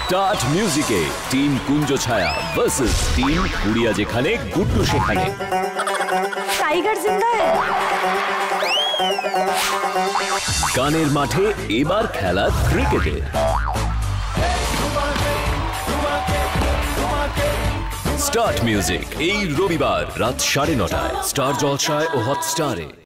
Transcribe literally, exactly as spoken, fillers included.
Start মিউজিকে team কুঞ্জ ছায়া versus team কুড়িয়া যেখানে গুড্ডু সেখানে। টাইগার জিন্দা है। গানের মাঠে এবার খেলা ক্রিকেটে। স্টার্ট মিউজিক এই রবিবার রাত সাড়ে নটায় স্টার জলসায় ও হটস্টারে।